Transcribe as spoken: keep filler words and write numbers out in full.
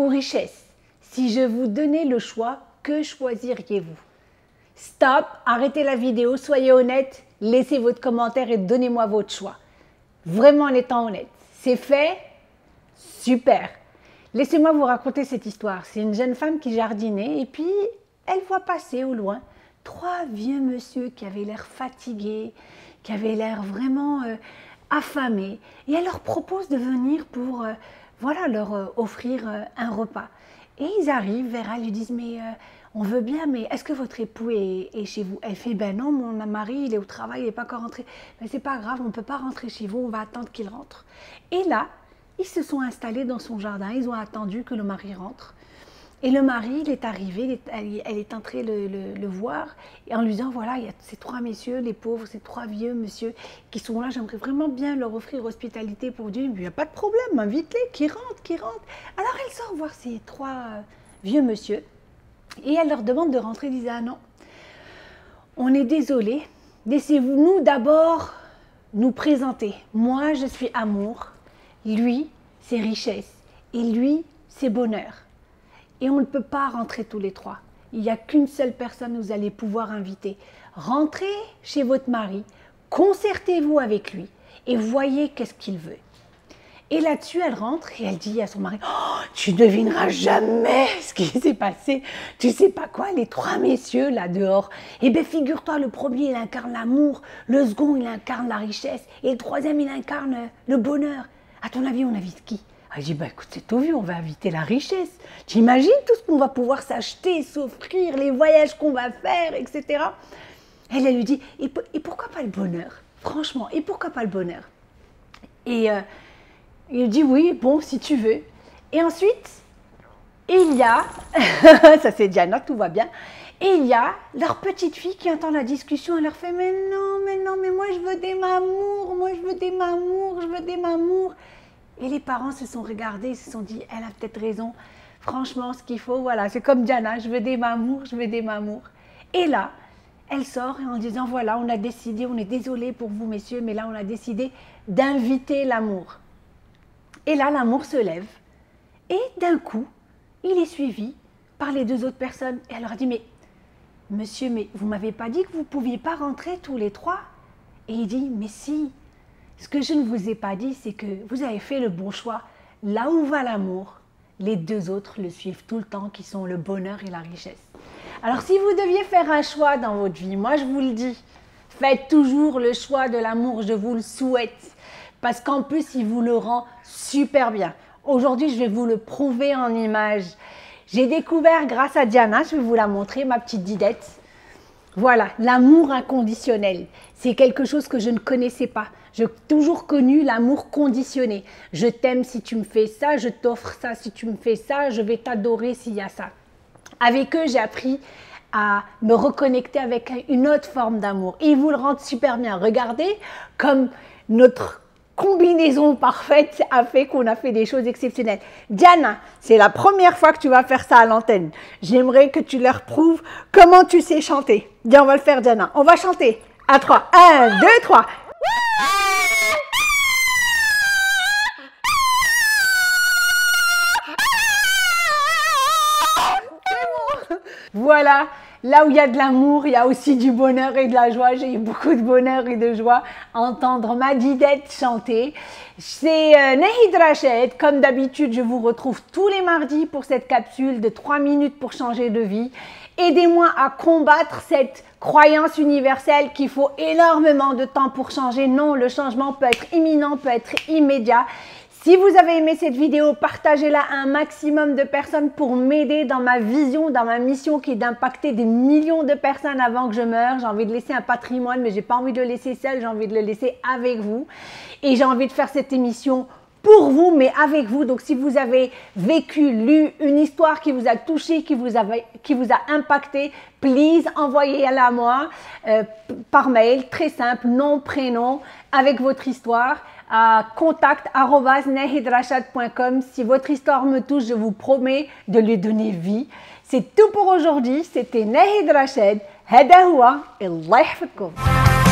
richesse. Si je vous donnais le choix, que choisiriez-vous? Stop, arrêtez la vidéo, soyez honnête, laissez votre commentaire et donnez-moi votre choix. Vraiment en étant honnête. C'est fait? Super. Laissez-moi vous raconter cette histoire. C'est une jeune femme qui jardinait et puis elle voit passer au loin trois vieux monsieur qui avaient l'air fatigués, qui avaient l'air vraiment euh, affamés. Et elle leur propose de venir pour euh, voilà, leur euh, offrir euh, un repas. Et ils arrivent vers elle, ils disent « mais euh, on veut bien, mais est-ce que votre époux est, est chez vous ?» Elle fait « ben non, mon mari, il est au travail, il n'est pas encore rentré. » « Ben c'est pas grave, on ne peut pas rentrer chez vous, on va attendre qu'il rentre. » Et là, ils se sont installés dans son jardin, ils ont attendu que le mari rentre. Et le mari, il est arrivé, il est, elle, elle est entrée le, le, le voir, et en lui disant, voilà, il y a ces trois messieurs, les pauvres, ces trois vieux monsieur qui sont là, j'aimerais vraiment bien leur offrir hospitalité pour Dieu. Il n'y a pas de problème, invite-les, qui rentrent, qui rentrent. Alors elle sort voir ces trois euh, vieux monsieur, et elle leur demande de rentrer, ils disent, ah non, on est désolé, laissez-nous d'abord nous présenter. Moi, je suis amour, lui, c'est richesse, et lui, c'est bonheur. Et on ne peut pas rentrer tous les trois. Il n'y a qu'une seule personne que vous allez pouvoir inviter. Rentrez chez votre mari, concertez-vous avec lui et voyez qu'est-ce qu'il veut. Et là-dessus, elle rentre et elle dit à son mari, oh, tu ne devineras jamais ce qui s'est passé. Tu sais pas quoi, les trois messieurs là dehors. Eh bien, figure-toi, le premier, il incarne l'amour, le second, il incarne la richesse et le troisième, il incarne le bonheur. À ton avis, on invite qui? Elle dit, bah, écoute, c'est tout vu, on va inviter la richesse. T'imagines tout ce qu'on va pouvoir s'acheter, s'offrir, les voyages qu'on va faire, et cetera. Elle, elle lui dit, et, et pourquoi pas le bonheur? Franchement, et pourquoi pas le bonheur? Et euh, il dit, oui, bon, si tu veux. Et ensuite, il y a, ça c'est Diana, tout va bien, et il y a leur petite fille qui entend la discussion, elle leur fait, mais non, mais non, mais moi je veux des mamours, moi je veux des mamours, je veux des mamours. Et les parents se sont regardés, ils se sont dit, elle a peut-être raison. Franchement, ce qu'il faut, voilà, c'est comme Diana, je veux des mamours, je veux des mamours. Et là, elle sort en disant, voilà, on a décidé, on est désolé pour vous, messieurs, mais là, on a décidé d'inviter l'amour. Et là, l'amour se lève. Et d'un coup, il est suivi par les deux autres personnes. Et elle leur a dit, mais monsieur, mais vous ne m'avez pas dit que vous ne pouviez pas rentrer tous les trois? Et il dit, mais si. Ce que je ne vous ai pas dit, c'est que vous avez fait le bon choix. Là où va l'amour, les deux autres le suivent tout le temps, qui sont le bonheur et la richesse. Alors si vous deviez faire un choix dans votre vie, moi je vous le dis, faites toujours le choix de l'amour, je vous le souhaite. Parce qu'en plus, il vous le rend super bien. Aujourd'hui, je vais vous le prouver en image. J'ai découvert grâce à Diana, je vais vous la montrer, ma petite Didette. Voilà, l'amour inconditionnel. C'est quelque chose que je ne connaissais pas. J'ai toujours connu l'amour conditionné. Je t'aime si tu me fais ça, je t'offre ça si tu me fais ça, je vais t'adorer s'il y a ça. Avec eux, j'ai appris à me reconnecter avec une autre forme d'amour. Et ils vous le rendent super bien. Regardez comme notre combinaison parfaite a fait qu'on a fait des choses exceptionnelles. Diana, c'est la première fois que tu vas faire ça à l'antenne. J'aimerais que tu leur prouves comment tu sais chanter. Viens, on va le faire, Diana. On va chanter. À trois. Un, deux, trois. Voilà, là où il y a de l'amour, il y a aussi du bonheur et de la joie. J'ai eu beaucoup de bonheur et de joie à entendre ma Didette chanter. C'est euh, Nahid Rachad. Comme d'habitude, je vous retrouve tous les mardis pour cette capsule de trois minutes pour changer de vie. Aidez-moi à combattre cette croyance universelle qu'il faut énormément de temps pour changer. Non, le changement peut être imminent, peut être immédiat. Si vous avez aimé cette vidéo, partagez-la à un maximum de personnes pour m'aider dans ma vision, dans ma mission qui est d'impacter des millions de personnes avant que je meure. J'ai envie de laisser un patrimoine, mais j'ai pas envie de le laisser seul, j'ai envie de le laisser avec vous. Et j'ai envie de faire cette émission pour vous, mais avec vous. Donc, si vous avez vécu, lu une histoire qui vous a touché, qui vous a, qui vous a impacté, please, envoyez-la à moi euh, par mail, très simple, nom, prénom, avec votre histoire, à contact arobase nahid rachad point com. Si votre histoire me touche, je vous promets de lui donner vie. C'est tout pour aujourd'hui. C'était Nahid Rachad. Hada huwa, Allah yahfadkoum.